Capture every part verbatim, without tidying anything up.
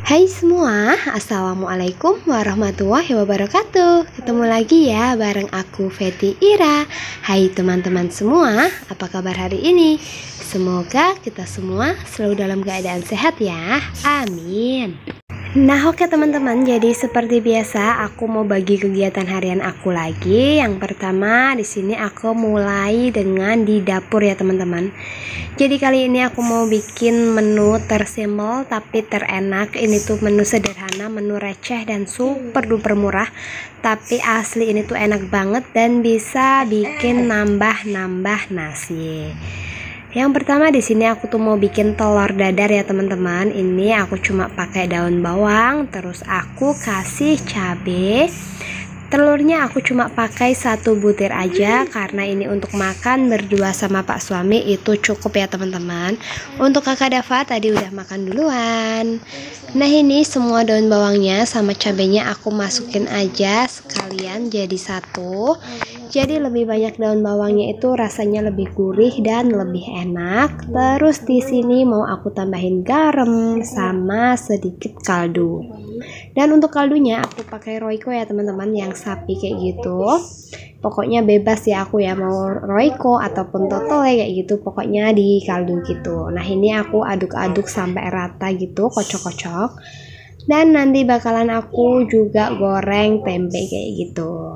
Hai semua, Assalamualaikum warahmatullahi wabarakatuh. Ketemu lagi ya bareng aku Feti Ira. Hai teman-teman semua, apa kabar hari ini? Semoga kita semua selalu dalam keadaan sehat ya. Amin. Nah oke teman-teman, jadi seperti biasa aku mau bagi kegiatan harian aku lagi. Yang pertama di sini aku mulai dengan di dapur ya teman-teman. Jadi kali ini aku mau bikin menu tersimple tapi terenak. Ini tuh menu sederhana, menu receh dan super duper murah. Tapi asli ini tuh enak banget dan bisa bikin nambah-nambah nasi. Yang pertama di sini aku tuh mau bikin telur dadar ya teman-teman. Ini aku cuma pakai daun bawang, terus aku kasih cabai. Telurnya aku cuma pakai satu butir aja karena ini untuk makan berdua sama Pak suami itu cukup ya teman-teman. Untuk kakak Dava tadi udah makan duluan. Nah ini semua daun bawangnya sama cabenya aku masukin aja sekalian jadi satu. Jadi lebih banyak daun bawangnya itu rasanya lebih gurih dan lebih enak. Terus di sini mau aku tambahin garam sama sedikit kaldu. Dan untuk kaldunya aku pakai Royco ya teman-teman, yang sapi kayak gitu. Pokoknya bebas ya aku ya, mau Royco ataupun Totole kayak gitu, pokoknya di kaldu gitu. Nah ini aku aduk-aduk sampai rata gitu, kocok-kocok. Dan nanti bakalan aku juga goreng tempe kayak gitu.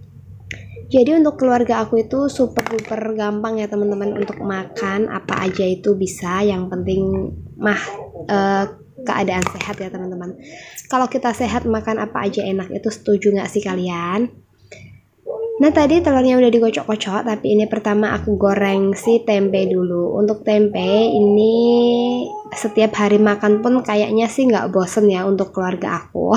Jadi untuk keluarga aku itu super duper gampang ya teman-teman untuk makan apa aja itu bisa, yang penting mah eh, keadaan sehat ya teman-teman. Kalau kita sehat makan apa aja enak, itu setuju nggak sih kalian? Nah tadi telurnya udah dikocok-kocok, tapi ini pertama aku goreng si tempe dulu. Untuk tempe ini setiap hari makan pun kayaknya sih nggak bosen ya untuk keluarga aku.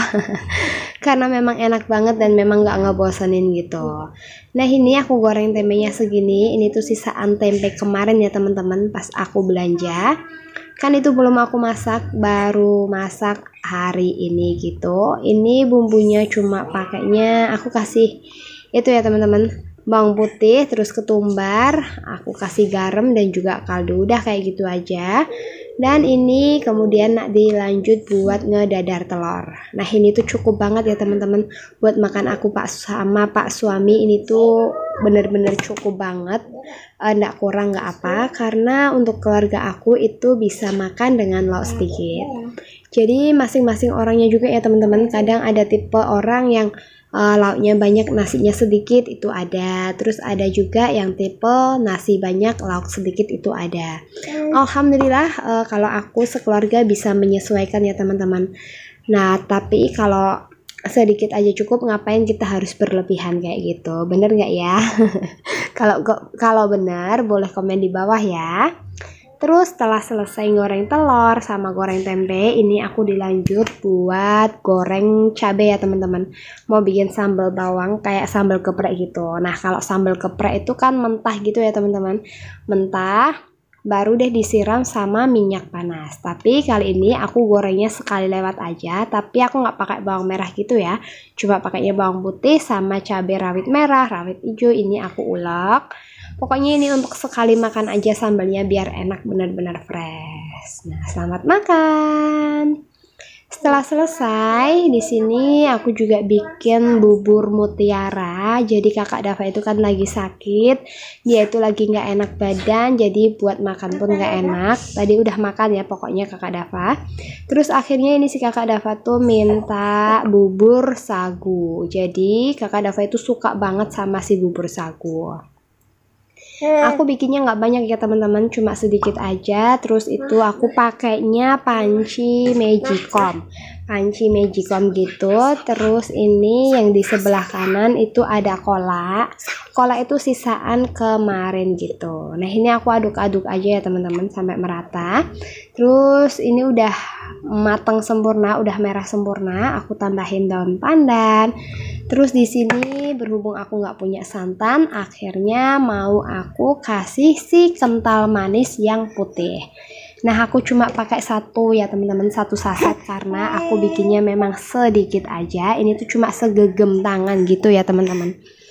Karena memang enak banget dan memang nggak ngebosenin gitu. Nah ini aku goreng tempenya segini. Ini tuh sisaan tempe kemarin ya teman-teman pas aku belanja. Kan itu belum aku masak, baru masak hari ini gitu. Ini bumbunya cuma pakainya aku kasih itu ya teman-teman, bawang putih, terus ketumbar, aku kasih garam dan juga kaldu, udah kayak gitu aja. Dan ini kemudian dilanjut buat ngedadar telur. Nah ini tuh cukup banget ya teman-teman buat makan aku pak sama Pak suami. Ini tuh bener-bener cukup banget, enggak kurang nggak apa, karena untuk keluarga aku itu bisa makan dengan lauk sedikit. Jadi masing-masing orangnya juga ya teman-teman, kadang ada tipe orang yang Uh, lauknya banyak nasinya sedikit itu ada, terus ada juga yang tipe nasi banyak lauk sedikit itu ada. Alhamdulillah uh, kalau aku sekeluarga bisa menyesuaikan ya teman-teman. Nah tapi kalau sedikit aja cukup, ngapain kita harus berlebihan kayak gitu, bener nggak ya? Kalau kalau bener boleh komen di bawah ya. Terus setelah selesai goreng telur sama goreng tempe, ini aku dilanjut buat goreng cabai ya teman-teman. Mau bikin sambal bawang kayak sambal geprek gitu. Nah kalau sambal geprek itu kan mentah gitu ya teman-teman. Mentah, baru deh disiram sama minyak panas. Tapi kali ini aku gorengnya sekali lewat aja. Tapi aku nggak pakai bawang merah gitu ya. Cuma pakainya bawang putih sama cabai rawit merah, rawit hijau. Ini aku ulek. Pokoknya ini untuk sekali makan aja sambalnya biar enak, benar-benar fresh. Nah, selamat makan. Setelah selesai, di sini aku juga bikin bubur mutiara. Jadi kakak Dava itu kan lagi sakit, dia itu lagi nggak enak badan, jadi buat makan pun nggak enak. Tadi udah makan ya pokoknya kakak Dava. Terus akhirnya ini si kakak Dava tuh minta bubur sagu. Jadi kakak Dava itu suka banget sama si bubur sagu. Aku bikinnya nggak banyak ya teman-teman, cuma sedikit aja. Terus itu aku pakainya panci magicom, panci magicom gitu. Terus ini yang di sebelah kanan itu ada cola, cola itu sisaan kemarin gitu. Nah ini aku aduk-aduk aja ya teman-teman sampai merata. Terus ini udah matang sempurna, udah merah sempurna. Aku tambahin daun pandan. Terus di sini berhubung aku nggak punya santan, akhirnya mau aku kasih si kental manis yang putih. Nah aku cuma pakai satu ya teman-teman, satu saset karena aku bikinnya memang sedikit aja. Ini tuh cuma segegem tangan gitu ya teman-teman.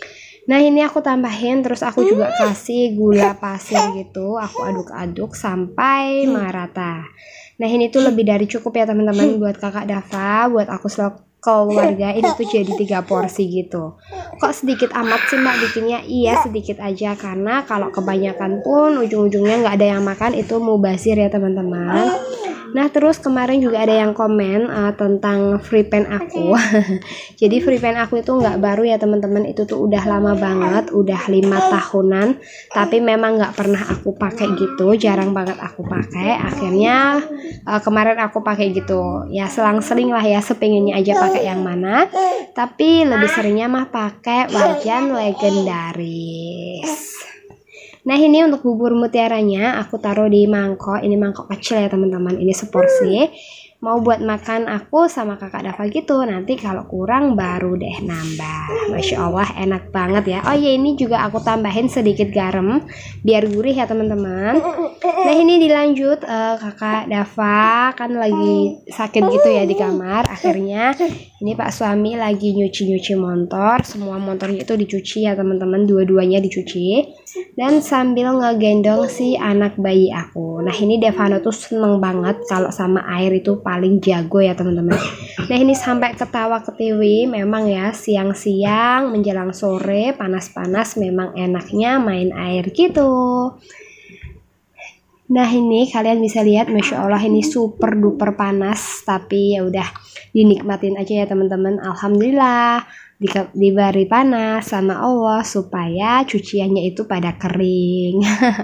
Nah ini aku tambahin, terus aku juga kasih gula pasir gitu. Aku aduk-aduk sampai merata. Nah ini tuh lebih dari cukup ya teman-teman buat kakak Dava, buat aku selaku keluarga ini tuh jadi tiga porsi gitu. Kok sedikit amat sih mbak bikinnya? Iya sedikit aja, karena kalau kebanyakan pun ujung-ujungnya nggak ada yang makan, itu mubazir ya teman-teman. Nah terus kemarin juga ada yang komen uh, tentang free pen aku. Jadi free pen aku itu nggak baru ya teman-teman, itu tuh udah lama banget, udah lima tahunan, tapi memang nggak pernah aku pakai gitu, jarang banget aku pakai. Akhirnya uh, kemarin aku pakai gitu, ya selang-seling lah ya, sepengennya aja pakai yang mana, tapi lebih seringnya mah pakai wajan legendaris. Nah ini untuk bubur mutiaranya aku taruh di mangkok, ini mangkok kecil ya teman-teman, ini seporsi, mau buat makan aku sama kakak Dava gitu. Nanti kalau kurang baru deh nambah. Masya Allah enak banget ya. Oh ya ini juga aku tambahin sedikit garam biar gurih ya teman-teman. Nah ini dilanjut, uh, kakak Dava kan lagi sakit gitu ya di kamar. Akhirnya ini pak suami lagi nyuci-nyuci motor, semua motornya itu dicuci ya teman-teman, dua-duanya dicuci. Dan sambil ngegendong si anak bayi aku. Nah ini Devano tuh seneng banget kalau sama air, itu paling jago ya teman-teman. Nah ini sampai ketawa ketiwi, memang ya siang-siang menjelang sore panas-panas memang enaknya main air gitu. Nah ini kalian bisa lihat, masya Allah ini super duper panas, tapi ya udah dinikmatin aja ya teman-teman. Alhamdulillah di, diberi panas sama Allah supaya cuciannya itu pada kering.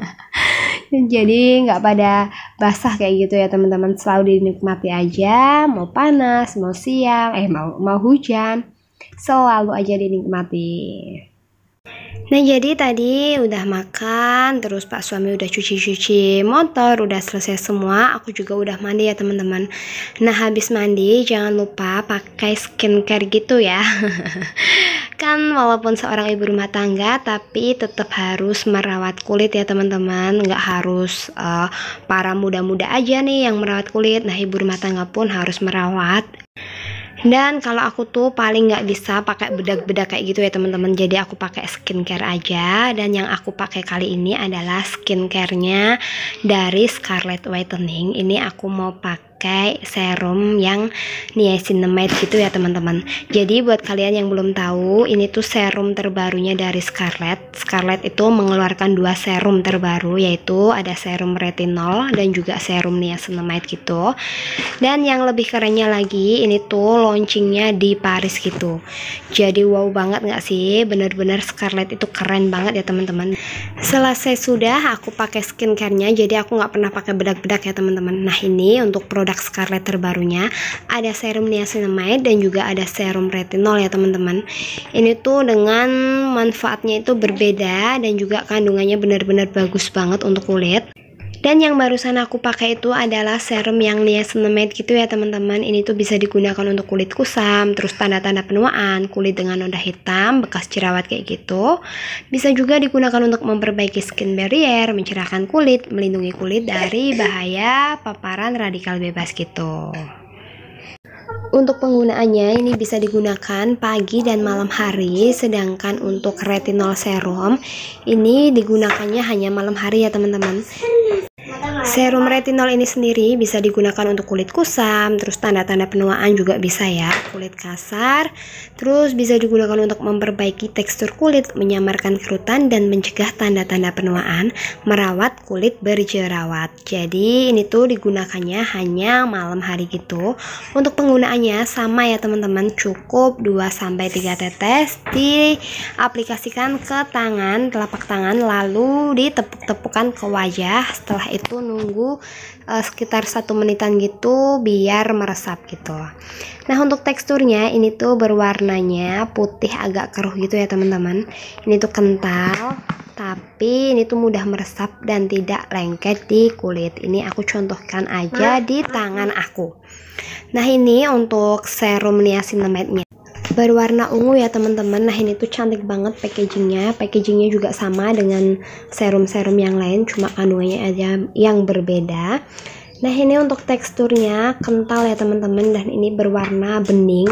Jadi nggak pada basah kayak gitu ya teman-teman, selalu dinikmati aja, mau panas mau siang eh mau mau hujan, selalu aja dinikmati. Nah jadi tadi udah makan, terus pak suami udah cuci-cuci motor, udah selesai semua, aku juga udah mandi ya teman-teman. Nah habis mandi jangan lupa pakai skincare gitu ya. Kan walaupun seorang ibu rumah tangga tapi tetap harus merawat kulit ya teman-teman, nggak harus uh, para muda-muda aja nih yang merawat kulit. Nah ibu rumah tangga pun harus merawat. Dan kalau aku tuh paling nggak bisa pakai bedak-bedak kayak gitu ya teman-teman, jadi aku pakai skincare aja. Dan yang aku pakai kali ini adalah skincarenya dari Scarlett Whitening. Ini aku mau pakai serum yang niacinamide gitu ya teman-teman. Jadi buat kalian yang belum tahu, ini tuh serum terbarunya dari Scarlett. Scarlett itu mengeluarkan dua serum terbaru, yaitu ada serum retinol dan juga serum niacinamide gitu. Dan yang lebih kerennya lagi, ini tuh launchingnya di Paris gitu. Jadi wow banget nggak sih? Bener-bener Scarlett itu keren banget ya teman-teman. Selesai sudah aku pakai skincarenya, jadi aku nggak pernah pakai bedak-bedak ya teman-teman. Nah ini untuk produk Scarlett terbarunya, ada serum niacinamide dan juga ada serum retinol ya teman-teman. Ini tuh dengan manfaatnya itu berbeda dan juga kandungannya benar-benar bagus banget untuk kulit. Dan yang barusan aku pakai itu adalah serum yang niacinamide gitu ya teman-teman. Ini tuh bisa digunakan untuk kulit kusam, terus tanda-tanda penuaan, kulit dengan noda hitam, bekas jerawat kayak gitu. Bisa juga digunakan untuk memperbaiki skin barrier, mencerahkan kulit, melindungi kulit dari bahaya paparan radikal bebas gitu. Untuk penggunaannya ini bisa digunakan pagi dan malam hari, sedangkan untuk retinol serum ini digunakannya hanya malam hari ya teman-teman. Serum retinol ini sendiri bisa digunakan untuk kulit kusam, terus tanda-tanda penuaan juga bisa ya, kulit kasar, terus bisa digunakan untuk memperbaiki tekstur kulit, menyamarkan kerutan dan mencegah tanda-tanda penuaan, merawat kulit berjerawat. Jadi ini tuh digunakannya hanya malam hari gitu. Untuk penggunaannya sama ya teman-teman, cukup dua sampai tiga tetes diaplikasikan ke tangan, telapak tangan, lalu ditepuk-tepukan ke wajah. Setelah itu nunggu uh, sekitar satu menitan gitu biar meresap gitu. Nah untuk teksturnya ini tuh berwarnanya putih agak keruh gitu ya teman-teman. Ini tuh kental tapi ini tuh mudah meresap dan tidak lengket di kulit. Ini aku contohkan aja di tangan aku. Nah ini untuk serum niacinamide-nya berwarna ungu ya teman-teman. Nah ini tuh cantik banget packagingnya. Packagingnya juga sama dengan serum-serum yang lain, cuma kandungannya aja yang berbeda. Nah ini untuk teksturnya kental ya teman-teman, dan ini berwarna bening.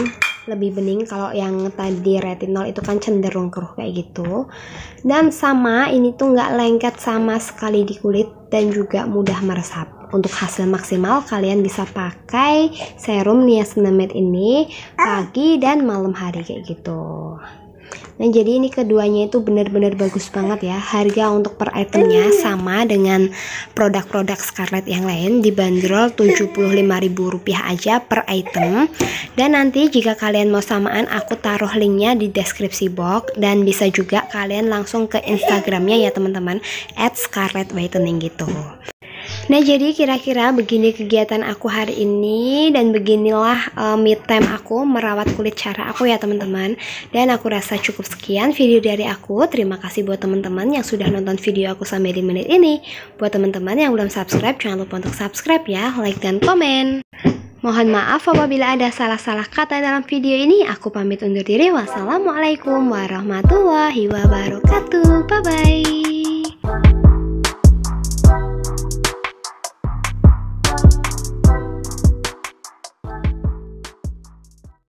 lebih bening. Kalau yang tadi retinol itu kan cenderung keruh kayak gitu. Dan sama ini tuh nggak lengket sama sekali di kulit dan juga mudah meresap. Untuk hasil maksimal kalian bisa pakai serum niacinamide ini pagi dan malam hari kayak gitu. Nah jadi ini keduanya itu benar-benar bagus banget ya. Harga untuk per itemnya sama dengan produk-produk Scarlett yang lain, dibanderol tujuh puluh lima ribu rupiah aja per item. Dan nanti jika kalian mau samaan, aku taruh linknya di deskripsi box. Dan bisa juga kalian langsung ke Instagramnya ya teman-teman, at scarlett whitening gitu. Nah jadi kira-kira begini kegiatan aku hari ini, dan beginilah uh, me time aku merawat kulit cara aku ya teman-teman. Dan aku rasa cukup sekian video dari aku. Terima kasih buat teman-teman yang sudah nonton video aku sampai di menit ini. Buat teman-teman yang belum subscribe, jangan lupa untuk subscribe ya, like dan komen. Mohon maaf apabila ada salah-salah kata dalam video ini. Aku pamit undur diri. Wassalamualaikum warahmatullahi wabarakatuh. Bye bye.